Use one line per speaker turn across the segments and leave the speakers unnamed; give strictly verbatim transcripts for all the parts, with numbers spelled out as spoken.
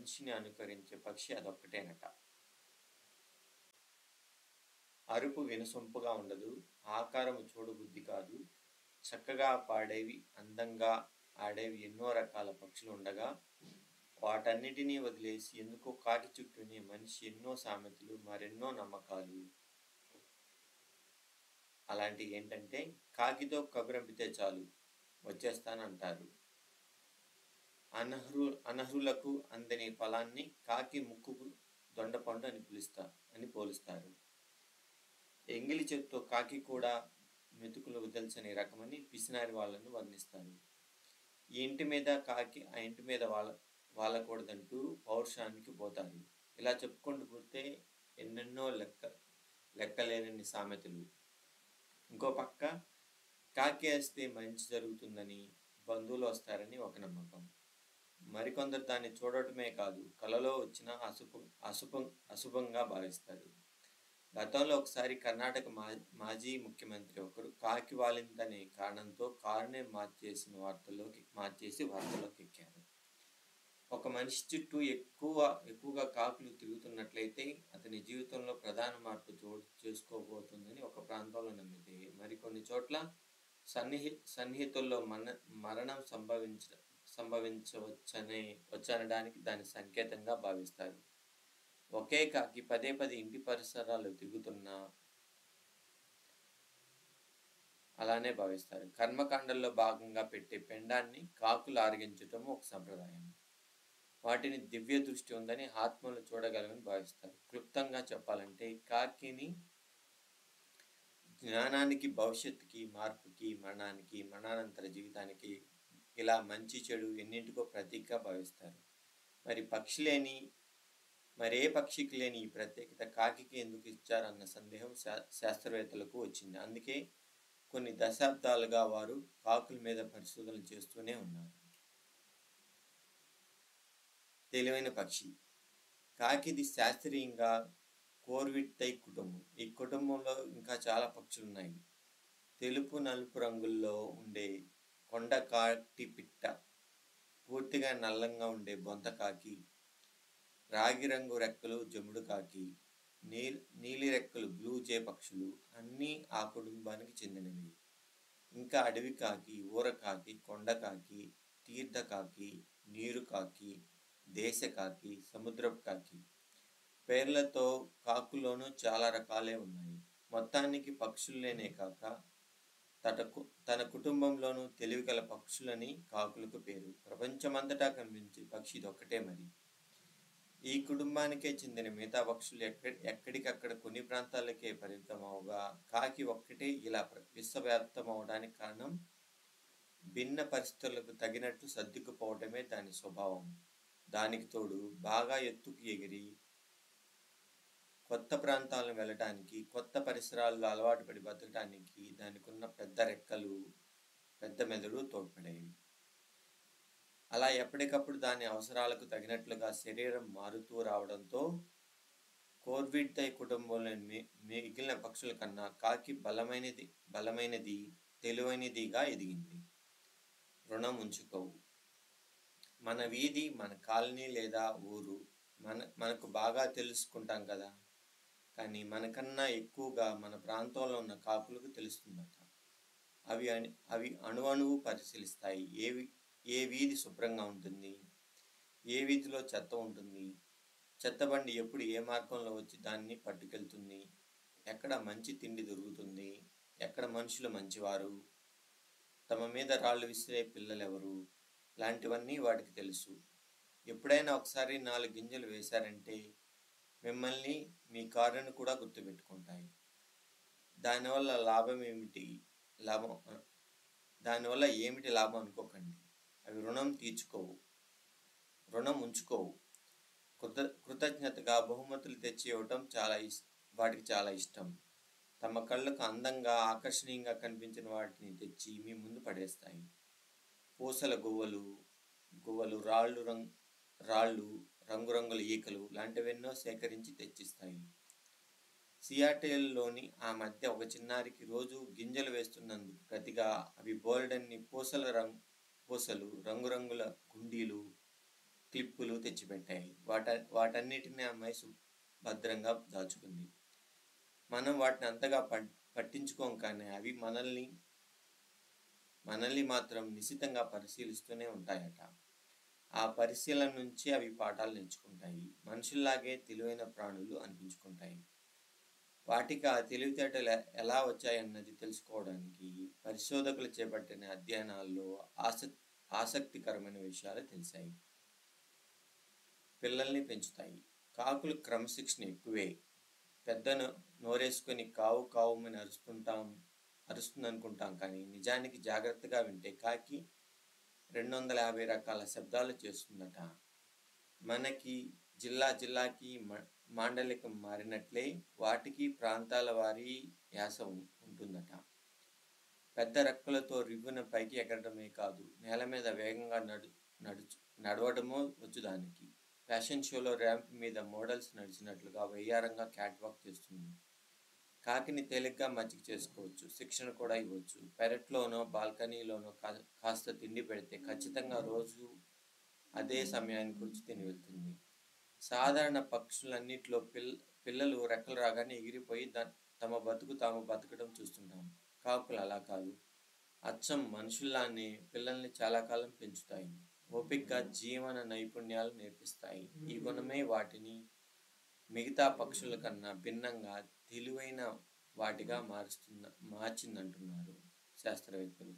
మనిషిని అనుకరించే పక్షి అదొక్కటేనట. అరుపు వినసొంపుగా ఉండదు, ఆకారము చూడబుద్ధి కాదు, చక్కగా పాడేవి, అందంగా ఆడేవి ఎన్నో రకాల పక్షులు ఉండగా వాటన్నిటినీ వదిలేసి ఎందుకో కాకి చుట్టూనే మనిషి ఎన్నో సామెతలు, మరెన్నో నమ్మకాలు. అలాంటివి ఏంటంటే, కాకితో కబురంపితే చాలు వచ్చేస్తానంటారు. అనర్హు అనర్హులకు అందని ఫలాన్ని కాకి ముక్కుకు దొండపండు అని పిలుస్తా అని పోలుస్తారు. ఎంగిలి చేత్తో కాకి కూడా మెతుకులు వదల్చని రకమని పిసినారి వాళ్ళను వర్ణిస్తారు. ఈ ఇంటి మీద కాకి ఆ ఇంటి మీద వాళ్ళ వాళ్ళకూడదంటూ పౌరుషానికి పోతారు. ఇలా చెప్పుకుంటూ పోతే ఎన్నెన్నో లెక్క లెక్కలేనన్ని సామెతలు. ఇంకో పక్క కాకి వేస్తే మంచి జరుగుతుందని, బంధువులు వస్తారని ఒక నమ్మకం. మరికొందరు దాన్ని చూడటమే కాదు, కలలో వచ్చిన అశుభ అశుభం అశుభంగా భావిస్తారు. గతంలో ఒకసారి కర్ణాటక మా మాజీ ముఖ్యమంత్రి ఒకరు కాకి వాలిందనే కారణంతో కారునే మార్చేసిన వార్తల్లోకి మార్చేసి వార్తల్లోకి ఎక్కారు. ఒక మనిషి చుట్టూ ఎక్కువ ఎక్కువగా కాకులు తిరుగుతున్నట్లయితే అతని జీవితంలో ప్రధాన మార్పు చోటు చేసుకోబోతుందని ఒక ప్రాంతంలో నమ్మితే, మరికొన్ని చోట్ల సన్నిహి సన్నిహితుల్లో మన మరణం సంభవించ సంభవించవచ్చనే వచ్చనడానికి దాని సంకేతంగా భావిస్తారు. ఒకే కాకి పదే పదే ఇంటి పరిసరాలు తిరుగుతున్నా అలానే భావిస్తారు. కర్మకాండల్లో భాగంగా పెట్టే పెండాన్ని కాకులు ఆరగించటం ఒక సంప్రదాయం. వాటిని దివ్య దృష్టి ఉందని, ఆత్మలు చూడగలవని భావిస్తారు. క్లుప్తంగా చెప్పాలంటే కాకిని జ్ఞానానికి, భవిష్యత్తుకి, మార్పుకి, మరణానికి, మరణానంతర జీవితానికి, ఇలా మంచి చెడు ఎన్నింటికో ప్రతీకగా భావిస్తారు. మరి పక్షి లేని మరే పక్షికి లేని ఈ ప్రత్యేకత కాకికి ఎందుకు ఇచ్చారన్న సందేహం శా శాస్త్రవేత్తలకు వచ్చింది. అందుకే కొన్ని దశాబ్దాలుగా వారు కాకుల మీద పరిశోధనలు చేస్తూనే ఉన్నారు. తెలివైన పక్షి కాకిది శాస్త్రీయంగా కోర్విట్టై కుటుంబం. ఈ కుటుంబంలో ఇంకా చాలా పక్షులు ఉన్నాయి. తెలుపు నలుపు రంగుల్లో ఉండే కొండ కాటి పిట్ట, పూర్తిగా నల్లంగా ఉండే బొంత కాకి, రాగి రంగు రెక్కలు జముడు కాకి, నీ నీలి రెక్కలు బ్లూ జే పక్షులు అన్నీ ఆ కుటుంబానికి చెందినవి. ఇంకా అడవి కాకి, ఊరకాకి, కొండకాకి, తీర్థకాకి, నీరు కాకి, దేశ కాకి, సముద్రపు కాకి, పేర్లతో కాకుల్లోనూ చాలా రకాలే ఉన్నాయి. మొత్తానికి పక్షుల్లోనే కాక తటకు తన కుటుంబంలోనూ తెలివిగల పక్షులని కాకులకు పేరు. ప్రపంచమంతటా కనిపించే పక్షి ఇదొక్కటే. మరి ఈ కుటుంబానికే చెందిన మిగతా పక్షులు ఎక్కడి ఎక్కడికక్కడ కొన్ని ప్రాంతాలకే పరిమితమవగా కాకి ఒక్కటే ఇలా విశ్వవ్యాప్తం అవడానికి కారణం భిన్న పరిస్థితులకు తగినట్టు సర్దుకుపోవటమే దాని స్వభావం. దానికి తోడు బాగా ఎత్తుకు ఎగిరి కొత్త ప్రాంతాలను వెళ్ళటానికి, కొత్త పరిసరాల్లో అలవాటు పడి బతకడానికి దానికి ఉన్న పెద్ద రెక్కలు, పెద్ద మెదడు తోడ్పడేవి. అలా ఎప్పటికప్పుడు దాని అవసరాలకు తగినట్లుగా శరీరం మారుతూ రావడంతో కోర్విట్టై కుటుంబంలోని మిగిలిన పక్షుల కన్నా కాకి బలమైనది బలమైనది తెలివైనదిగా ఎదిగింది. రుణం ఉంచుకోవు. మన వీధి, మన కాలనీ లేదా ఊరు మన మనకు బాగా తెలుసుకుంటాం కదా, కానీ మనకన్నా ఎక్కువగా మన ప్రాంతంలో ఉన్న కాకులకు తెలుస్తుందట. అవి అవి అణువణువు పరిశీలిస్తాయి. ఏవి ఏ వీధి శుభ్రంగా ఉంటుంది, ఏ వీధిలో చెత్త ఉంటుంది, చెత్తబండి ఎప్పుడు ఏ మార్గంలో వచ్చి దాన్ని పట్టుకెళ్తుంది, ఎక్కడ మంచి తిండి దొరుకుతుంది, ఎక్కడ మనుషులు మంచివారు, తమ మీద రాళ్ళు విసిరే పిల్లలెవరు, లాంటివన్నీ వాటికి తెలుసు. ఎప్పుడైనా ఒకసారి నాలుగు గింజలు వేశారంటే మిమ్మల్ని, మీ కారును కూడా గుర్తుపెట్టుకుంటాయి. దానివల్ల లాభం ఏమిటి లాభం దానివల్ల ఏమిటి లాభం అనుకోకండి. అవి రుణం తీర్చుకోవు, రుణం ఉంచుకోవు. కృత కృతజ్ఞతగా బహుమతులు తెచ్చి ఇవ్వటం చాలా ఇష్ వాటికి చాలా ఇష్టం. తమ కళ్ళకు అందంగా, ఆకర్షణీయంగా కనిపించిన వాటిని తెచ్చి మీ ముందు పడేస్తాయి. పూసల గువ్వలు గువ్వలు రాళ్ళు రంగు రాళ్ళు రంగురంగుల ఈకలు లాంటివెన్నో సేకరించి తెచ్చిస్తాయి. సియాటిల్లోని ఆ మధ్య ఒక చిన్నారికి రోజు గింజలు వేస్తున్నందుకు ప్రతిగా అవి బోలెడన్ని పూసల రంగు పూసలు, రంగురంగుల గుండీలు క్లిప్పులు తెచ్చిపెట్టాయి. వాట వాటన్నిటిని అమ్మాయి భద్రంగా దాచుకుంది. మనం వాటిని అంతగా పట్టించుకోం, కానీ అవి మనల్ని మనల్ని మాత్రం నిశితంగా పరిశీలిస్తూనే ఉంటాయట. ఆ పరిశీలన నుంచి అవి పాఠాలు నేర్చుకుంటాయి. మనుషుల్లాగే తెలివైన ప్రాణులు అనిపించుకుంటాయి. వాటికి ఆ తెలివితేటలు ఎలా వచ్చాయన్నది తెలుసుకోవడానికి పరిశోధకులు చేపట్టిన అధ్యయనాల్లో ఆసక్తి ఆసక్తికరమైన విషయాలు తెలిసాయి. పిల్లల్ని పెంచుతాయి. కాకులు క్రమశిక్షణ ఎక్కువే. పెద్ద నోరేసుకొని కావు కావుమని అరుస్తుంటాం అరుస్తుంది అనుకుంటాం, కానీ నిజానికి జాగ్రత్తగా వింటే కాకి రెండు వందల యాభై రకాల శబ్దాలు చేస్తుందట. మనకి జిల్లా జిల్లాకి మాండలికం మారినట్లే వాటికి ప్రాంతాల వారి యాస ఉంటుందట. పెద్ద రెక్కలతో రివ్వున పైకి ఎగరడమే కాదు, నేల మీద వేగంగా నడు నడుచు నడవడమో వచ్చు దానికి. ఫ్యాషన్ షోలో ర్యాంప్ మీద మోడల్స్ నడిచినట్లుగా వయ్యారంగా క్యాట్ వాక్ చేస్తుంది. కాకిని తేలిగ్గా మచ్చిక చేసుకోవచ్చు, శిక్షణ కూడా ఇవ్వచ్చు. పెరట్లోనో బాల్కనీలోనో కా కాస్త తిండి పెడితే ఖచ్చితంగా రోజు అదే సమయానికి వచ్చి తిని వెళ్తుంది. సాధారణ పక్షులన్నిటిలో పిల్ పిల్లలు రెక్కలు రాగానే ఎగిరిపోయి ద తమ బతుకు తాము బతకడం చూస్తుంటాం. కాకులు అలా కాదు. అచ్చం మనుషుల్లానే పిల్లల్ని చాలా కాలం పెంచుతాయి. ఓపికగా జీవన నైపుణ్యాలు నేర్పిస్తాయి. ఈ గుణమే వాటిని మిగతా పక్షుల కన్నా భిన్నంగా తెలివైన వాటిగా మారుస్తున్న మార్చిందంటున్నారు శాస్త్రవేత్తలు.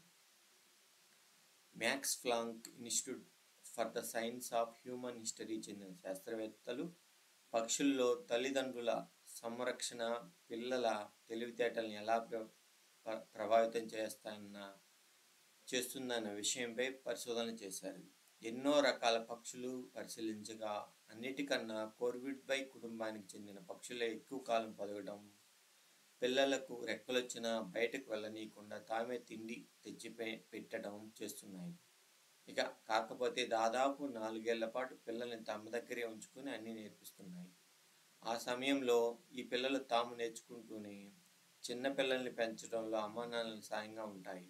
Max Planck Institute for the Science of Human History చెందిన శాస్త్రవేత్తలు పక్షుల్లో తల్లిదండ్రుల సంరక్షణ పిల్లల తెలివితేటల్ని ఎలా ప్ర ప్రభావితం చేస్తాయన్న చేస్తుందన్న విషయంపై పరిశోధన చేశారు. ఎన్నో రకాల పక్షులు పరిశీలించగా అన్నిటికన్నా కోర్విడ్బై కుటుంబానికి చెందిన పక్షులే ఎక్కువ కాలం బతకడం, పిల్లలకు రెక్కలొచ్చినా బయటకు వెళ్ళనీయకుండా తామే తిండి తెచ్చి పెట్టడం చేస్తున్నాయి. ఇక కాకపోతే దాదాపు నాలుగేళ్ల పాటు పిల్లల్ని తమ దగ్గరే ఉంచుకొని అన్నీ నేర్పిస్తున్నాయి. ఆ సమయంలో ఈ పిల్లలు తాము నేర్చుకుంటూనే చిన్న పిల్లల్ని పెంచడంలో అమ్మానాన్నలు సాయంగా ఉంటాయి.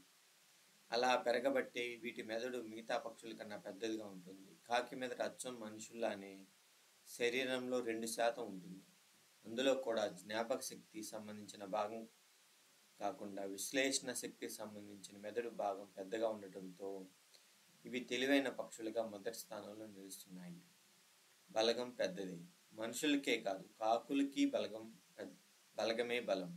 అలా పెరగబట్టే వీటి మెదడు మిగతా పక్షుల కన్నా పెద్దదిగా ఉంటుంది. కాకి మెదడు అచ్చం మనుషుల్లానే శరీరంలో రెండు శాతం ఉంటుంది. అందులో కూడా జ్ఞాపక శక్తి సంబంధించిన భాగం కాకుండా విశ్లేషణ శక్తికి సంబంధించిన మెదడు భాగం పెద్దగా ఉండటంతో ఇవి తెలివైన పక్షులుగా మొదటి స్థానంలో నిలుస్తున్నాయి. బలగం పెద్దది. మనుషులకే కాదు, కాకులకి బలగం బలగమే బలం.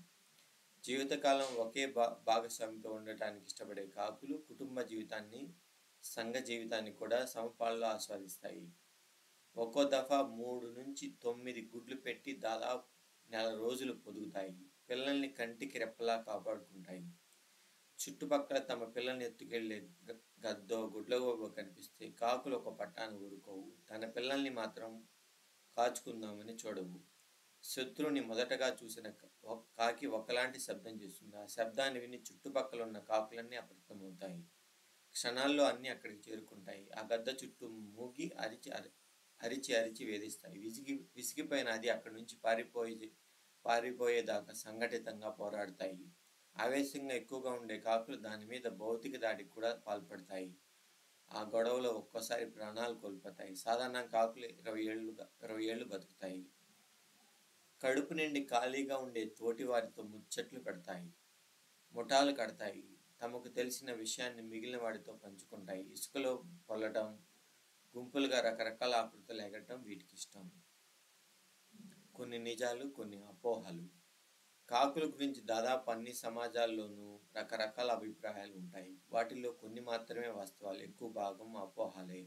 జీవితకాలం ఒకే భా భాగస్వామితో ఉండటానికి ఇష్టపడే కాకులు కుటుంబ జీవితాన్ని, సంఘ జీవితాన్ని కూడా సమపాల్లో ఆస్వాదిస్తాయి. ఒక్కో దఫా మూడు నుంచి తొమ్మిది గుడ్లు పెట్టి దాదాపు నెల రోజులు పొదుగుతాయి. పిల్లల్ని కంటికి రెప్పలా కాపాడుకుంటాయి. చుట్టుపక్కల తమ పిల్లల్ని ఎత్తుకెళ్లే గద్దో గుడ్లగోబో కనిపిస్తే కాకులు ఒక పట్టాన ఊరుకోవు. తన పిల్లల్ని మాత్రం కాచుకుందామని చూడవు. శత్రువుని మొదటగా చూసిన కాకి ఒకలాంటి శబ్దం చేస్తుంది. ఆ శబ్దాన్ని విని చుట్టుపక్కల ఉన్న కాకులన్నీ అప్రమత్తమవుతాయి. క్షణాల్లో అన్నీ అక్కడికి చేరుకుంటాయి. ఆ గద్ద చుట్టూ మూగి అరిచి అరిచి అరిచి వేధిస్తాయి. విసిగి విసిగిపోయిన అది అక్కడి నుంచి పారిపోయి పారిపోయేదాకా సంఘటితంగా పోరాడతాయి. ఆవేశంగా ఎక్కువగా ఉండే కాకులు దాని మీద భౌతిక దాడికి కూడా పాల్పడతాయి. ఆ గొడవలో ఒక్కోసారి ప్రాణాలు కోల్పోతాయి. సాధారణ కాకులు ఇరవై ఏళ్ళుగా ఇరవై ఏళ్ళు బతుకుతాయి. కడుపు నిండి ఖాళీగా ఉండే తోటి వారితో ముచ్చట్లు పెడతాయి, ముఠాలు కడతాయి. తమకు తెలిసిన విషయాన్ని మిగిలిన వాడితో పంచుకుంటాయి. ఇసుకలో పొల్లటం, గుంపులుగా రకరకాల ఆకృతులు ఎగరటం వీటికి ఇష్టం. కొన్ని నిజాలు, కొన్ని అపోహలు. కాకుల గురించి దాదాపు అన్ని సమాజాల్లోనూ రకరకాల అభిప్రాయాలు ఉంటాయి. వాటిల్లో కొన్ని మాత్రమే వాస్తవాలు, ఎక్కువ భాగం అపోహలే.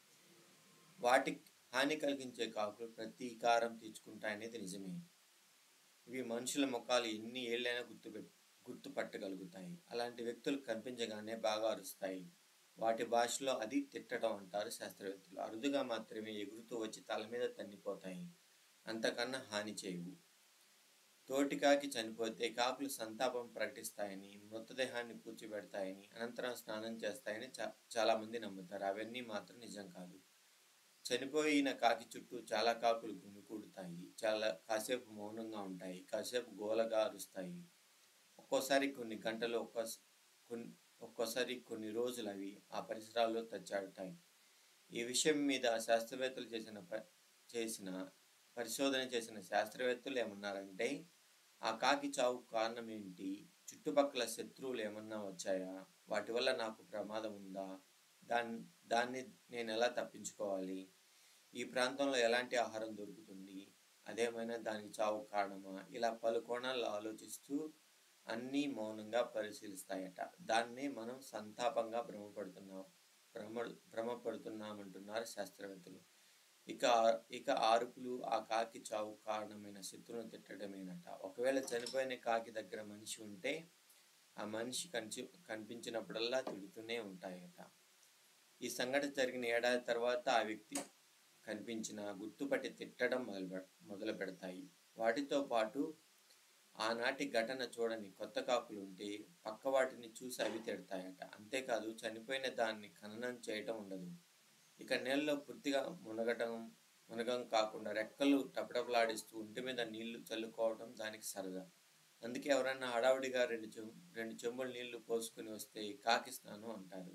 వాటికి హాని కలిగించే కాకులు ప్రతీకారం తీర్చుకుంటాయనేది నిజమే. ఇవి మనుషుల ముఖాలు ఎన్ని ఏళ్ళైనా గుర్తుపె గుర్తుపట్టగలుగుతాయి. అలాంటి వ్యక్తులు కనిపించగానే బాగా అరుస్తాయి. వాటి భాషలో అది తిట్టడం అంటారు శాస్త్రవేత్తలు. అరుదుగా మాత్రమే ఎగురుతూ వచ్చి తల మీద తన్నిపోతాయి. అంతకన్నా హాని చేయవు. తోటికాకి చనిపోతే కాకులు సంతాపం ప్రకటిస్తాయని, మృతదేహాన్ని పూడ్చిపెడతాయని, అనంతరం స్నానం చేస్తాయని చా చాలామంది నమ్ముతారు. అవన్నీ మాత్రం నిజం కాదు. చనిపోయిన కాకి చుట్టూ చాలా కాకులు గుమికూడుతాయి. చాలా కాసేపు మౌనంగా ఉంటాయి. కాసేపు గోలగా అరుస్తాయి. ఒక్కోసారి కొన్ని గంటలు, ఒక్కో కొన్ని ఒక్కోసారి కొన్ని రోజులు అవి ఆ పరిసరాల్లో తచ్చాడుతాయి. ఈ విషయం మీద శాస్త్రవేత్తలు చేసిన ప చేసిన పరిశోధన చేసిన శాస్త్రవేత్తలు ఏమన్నారంటే, ఆ కాకి చావుకు కారణం ఏంటి? చుట్టుపక్కల శత్రువులు ఏమన్నా వచ్చాయా? వాటి వల్ల నాకు ప్రమాదం ఉందా? దాన్ దాన్ని నేనెలా తప్పించుకోవాలి? ఈ ప్రాంతంలో ఎలాంటి ఆహారం దొరుకుతుంది? అదేమైనా దానికి చావుకు కారణమా? ఇలా పలు కోణాల్లో ఆలోచిస్తూ అన్నీ మౌనంగా పరిశీలిస్తాయట. దాన్నే మనం సంతాపంగా భ్రమపడుతున్నాం భ్రమ భ్రమపడుతున్నామంటున్నారు శాస్త్రవేత్తలు. ఇక ఇక ఆరుపులు ఆ కాకి చావుకు కారణమైన శత్రువును తిట్టడమేనట. ఒకవేళ చనిపోయిన కాకి దగ్గర మనిషి ఉంటే ఆ మనిషి కనిచి కనిపించినప్పుడల్లా తిడుతూనే ఉంటాయట. ఈ సంఘటన జరిగిన ఏడాది తర్వాత ఆ వ్యక్తి కనిపించిన గుర్తుపట్టి తిట్టడం మొదలు మొదలు పెడతాయి. వాటితో పాటు ఆనాటి ఘటన చూడని కొత్త కాకులుంటే పక్క వాటిని చూసి అవి తిడతాయట. అంతేకాదు చనిపోయిన దాన్ని ఖననం చేయటం ఉండదు. ఇక నీళ్ళలో పూర్తిగా మునగటం మునగం కాకుండా రెక్కలు టపటపలాడిస్తూ ఒంటి మీద నీళ్లు చల్లుకోవడం దానికి సరదా. అందుకే ఎవరన్నా హడావుడిగా రెండు చెం రెండు చెంబులు నీళ్లు పోసుకుని వస్తే కాకి స్నానం అంటారు.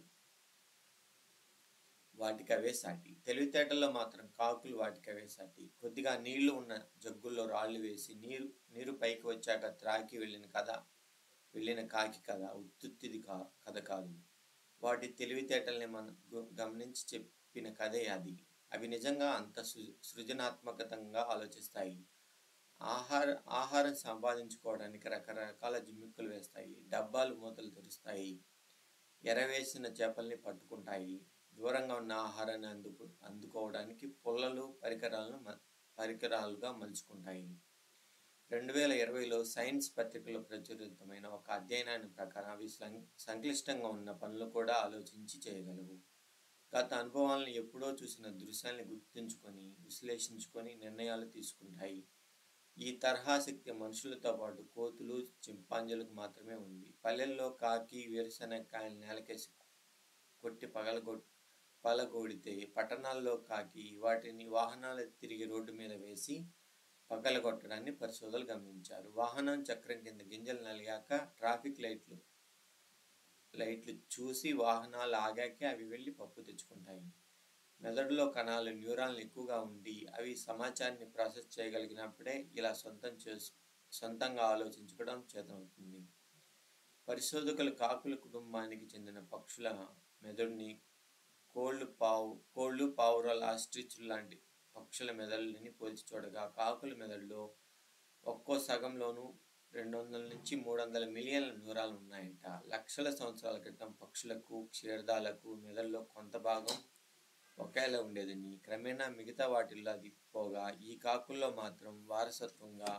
వాటికవే సాటి. తెలివితేటల్లో మాత్రం కాకులు వాటికవే సాటి. కొద్దిగా నీళ్లు ఉన్న జగ్గుల్లో రాళ్లు వేసి నీరు నీరు పైకి వచ్చాక త్రాకి వెళ్ళిన కథ వెళ్ళిన కాకి కథ ఉత్తుత్తిది కా కథ కాదు. వాటి తెలివితేటల్ని మనం గమనించి చెప్పిన కథే అది. అవి నిజంగా అంత సృ సృజనాత్మకంగా ఆలోచిస్తాయి. ఆహార ఆహారం సంపాదించుకోవడానికి రకరకాల జిమ్మిక్కులు వేస్తాయి. డబ్బాలు మూతలు తెరుస్తాయి. ఎరవేసిన చేపల్ని పట్టుకుంటాయి. దూరంగా ఉన్న ఆహారాన్ని అందుకు అందుకోవడానికి పుల్లలు పరికరాలను పరికరాలుగా మలుచుకుంటాయి. రెండు వేల ఇరవైలో సైన్స్ పత్రికలో ప్రచురితమైన ఒక అధ్యయనాన్ని ప్రకారం అవి సంక్లిష్టంగా ఉన్న పనులు కూడా ఆలోచించి చేయగలవు. గత అనుభవాలను ఎప్పుడో చూసిన దృశ్యాన్ని గుర్తుంచుకొని విశ్లేషించుకొని నిర్ణయాలు తీసుకుంటాయి. ఈ తరహా శక్తి మనుషులతో పాటు కోతులు, చింపాంజీలకు మాత్రమే ఉంది. పల్లెల్లో కాకి వేరుశనగకాయలు నేలకేసి కొట్టి పగలగొ పగలగొడితే పట్టణాల్లో కాకి వాటిని వాహనాలు తిరిగి రోడ్డు మీద వేసి పగలగొట్టడాన్ని పరిశోధకులు గమనించారు. వాహనం చక్రం కింద గింజలు నలిగాక ట్రాఫిక్ లైట్లు లైట్లు చూసి వాహనాలు ఆగాకే అవి వెళ్ళి పప్పు తెచ్చుకుంటాయి. మెదడులో కణాలు న్యూరాన్లు ఎక్కువగా ఉండి అవి సమాచారాన్ని ప్రాసెస్ చేయగలిగినప్పుడే ఇలా సొంతం చేసు సొంతంగా ఆలోచించుకోవడం చేతనవుతుంది. పరిశోధకులు కాకుల కుటుంబానికి చెందిన పక్షుల మెదడుని కోళ్ళు పావు కోళ్ళు పావురాలు ఆస్ట్రిచ్లు లాంటి పక్షుల మెదడుని పోల్చి చూడగా కాకుల మెదడులో ఒక్కో సగంలోనూ రెండు వందల నుంచి మూడు వందల మిలియన్ల న్యూరాలు ఉన్నాయట. లక్షల సంవత్సరాల క్రితం పక్షులకు, క్షీరదాలకు మెదడులో కొంత భాగం ఒకేలా ఉండేదని, క్రమేణా మిగతా వాటిల్లో అది పోగా ఈ కాకుల్లో మాత్రం వారసత్వంగా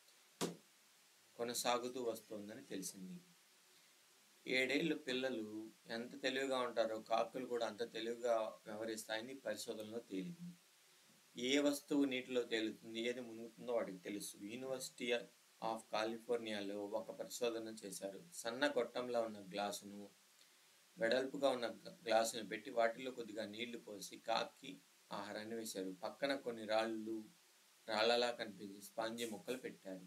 కొనసాగుతూ వస్తోందని తెలిసింది. ఏడేళ్ళు పిల్లలు ఎంత తెలివిగా ఉంటారో కాకులు కూడా అంత తెలివిగా వ్యవహరిస్తాయని పరిశోధనలో తేలింది. ఏ వస్తువు నీటిలో తేలుతుంది, ఏది మునుగుతుందో వాటికి తెలుసు. యూనివర్సిటీ ఆఫ్ కాలిఫోర్నియాలో ఒక పరిశోధన చేశారు. సన్న గొట్టంలో ఉన్న గ్లాసును వెడల్పుగా ఉన్న గ్లాసును పెట్టి వాటిలో కొద్దిగా నీళ్లు పోసి కాకి ఆహారాన్ని వేశారు. పక్కన కొన్ని రాళ్ళు రాళ్లలా కనిపించే స్పాంజీ ముక్కలు పెట్టారు.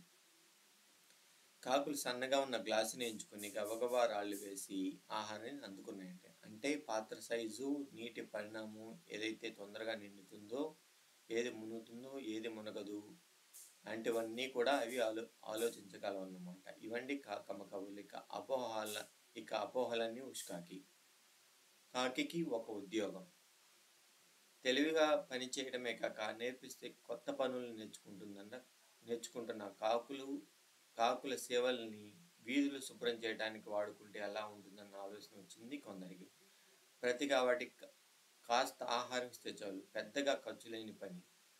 కాకులు సన్నగా ఉన్న గ్లాసుని ఎంచుకుని గబగబా రాళ్ళు వేసి ఆహారాన్ని అందుకున్నాయంటే. అంటే పాత్ర సైజు, నీటి పరిణామం, ఏదైతే తొందరగా నిండుతుందో, ఏది మునుగుతుందో, ఏది మునగదు అంటివన్నీ కూడా అవి ఆలో ఆలోచించగలవన్నమాట. ఇవండి కాకమ్మ కబుర్లు. ఇక అపోహల ఇక అపోహలన్నీ ఉష్కాకి. కాకికి ఒక ఉద్యోగం. తెలివిగా పని చేయడమే కాక నేర్పిస్తే కొత్త పనులు నేర్చుకుంటుందన్న నేర్చుకుంటున్న కాకులు కాకుల సేవల్ని వీధులు శుభ్రం చేయడానికి వాడుకుంటే ఎలా ఉంటుందన్న ఆలోచన వచ్చింది కొందరికి. ప్రతిగా వాటికి కాస్త ఆహారం ఇస్తే చాలు, పెద్దగా ఖర్చు లేని పని.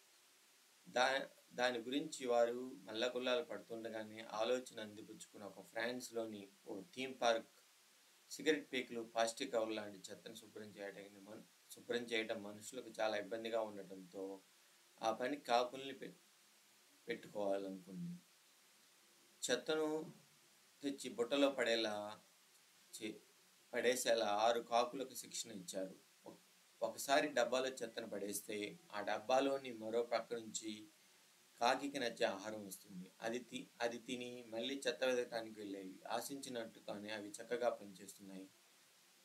దా దాని గురించి వారు మల్లగుల్లాలు పడుతుండగానే ఆలోచన అందిపుచ్చుకున్న ఒక ఫ్రాన్స్లోని ఓ థీమ్ పార్క్ సిగరెట్ పీకులు, ప్లాస్టిక్ కవర్లు లాంటి చెత్తను శుభ్రం చేయడానికి మన శుభ్రం చేయడం మనుషులకు చాలా ఇబ్బందిగా ఉండటంతో ఆ పని కాకుల్ని పె పెట్టుకోవాలనుకుంది. చెత్తను తెచ్చి బుట్టలో పడేలా చే పడేసేలా ఆరు కాకులకు శిక్షణ ఇచ్చారు. ఒకసారి డబ్బాలో చెత్తను పడేస్తే ఆ డబ్బాలోని మరో పక్క నుంచి కాకికి నచ్చే ఆహారం వస్తుంది. అది తి అది తిని మళ్ళీ చెత్త వెతకడానికి వెళ్ళేవి. ఆశించినట్టుగానే అవి చక్కగా పనిచేస్తున్నాయి.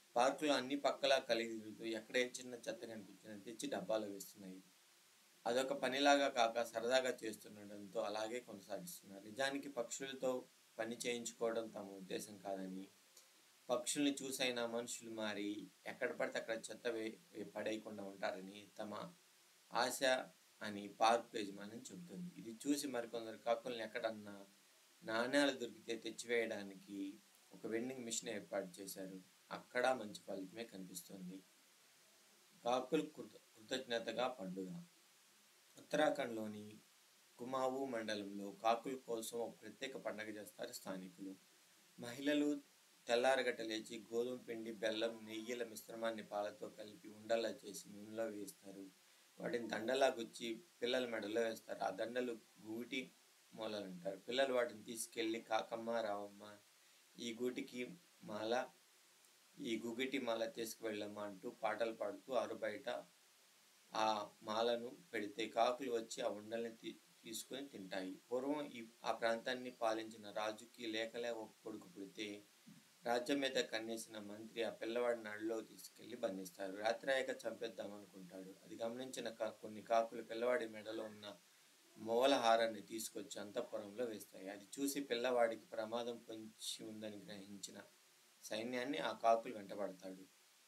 పార్కులో అన్ని పక్కలా కలిగి తిరుగుతూ ఎక్కడ ఏ చిన్న చెత్త కనిపించినా తెచ్చి డబ్బాలో వేస్తున్నాయి. అదొక పనిలాగా కాక సరదాగా చేస్తుండడంతో అలాగే కొనసాగిస్తున్నారు. నిజానికి పక్షులతో పని చేయించుకోవడం తమ ఉద్దేశం కాదని, పక్షుల్ని చూసైనా మనుషులు మారి ఎక్కడ పడితే అక్కడ చెత్త వే పడేయకుండా ఉంటారని తమ ఆశ అని పార్కు యజమాని చెబుతుంది. ఇది చూసి మరికొందరు కాకుల్ని ఎక్కడన్నా నాణ్యాలు దొరికితే తెచ్చివేయడానికి ఒక వెండింగ్ మిషన్ ఏర్పాటు చేశారు. అక్కడ మంచి ఫలితమే కనిపిస్తోంది. కాకులు కృత కృతజ్ఞతగా పండుగ. ఉత్తరాఖండ్లోని కుమావు మండలంలో కాకుల కోసం ఒక ప్రత్యేక పండుగ చేస్తారు స్థానికులు. మహిళలు తెల్లారగట్ట లేచి గోధుమ పిండి, బెల్లం, నెయ్యిల మిశ్రమాన్ని పాలతో కలిపి ఉండలా చేసి నూనెలో వేస్తారు. వాటిని దండలా గుచ్చి పిల్లల మెడలో వేస్తారు. ఆ దండలు గూటి మూలలు అంటారు. పిల్లలు వాటిని తీసుకెళ్ళి కాకమ్మ, రావమ్మ ఈ గూటికి మాల ఈ గుగిటి మాల తీసుకువెళ్ళమ్మా అంటూ పాటలు పాడుతూ ఆరుబయట ఆ మాలను పెడితే కాకులు వచ్చి ఆ ఉండల్ని తీ తీసుకొని తింటాయి. పూర్వం ఈ ఆ ప్రాంతాన్ని పాలించిన రాజుకి లేకలే ఒక కొడుకు పుడితే రాజ్యం మీద కన్నేసిన మంత్రి ఆ పిల్లవాడిని అడవిలో తీసుకెళ్లి బంధిస్తారు. రాత్రి అయ్యాక చంపేద్దామనుకుంటాడు. అది గమనించిన కా కొన్ని కాకులు పిల్లవాడి మెడలో ఉన్న మూలహారాన్ని తీసుకొచ్చి అంతఃపురంలో వేస్తాయి. అది చూసి పిల్లవాడికి ప్రమాదం పొంచి ఉందని గ్రహించిన సైన్యాన్ని ఆ కాకులు వెంటబడతాడు.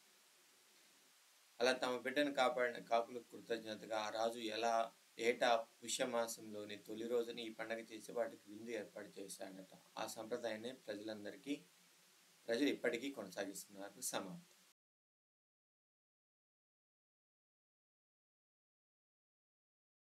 అలా తమ బిడ్డను కాపాడిన కాకులకు కృతజ్ఞతగా ఆ రాజు ఎలా ఏటా పుష్యమాసంలోని తొలి రోజున ఈ పండగ చేసి వాటికి విందు ఏర్పాటు చేశాడట. ఆ సంప్రదాయాన్ని ప్రజలందరికీ ప్రజలు ఇప్పటికీ కొనసాగిస్తున్నారు. సమాప్తం.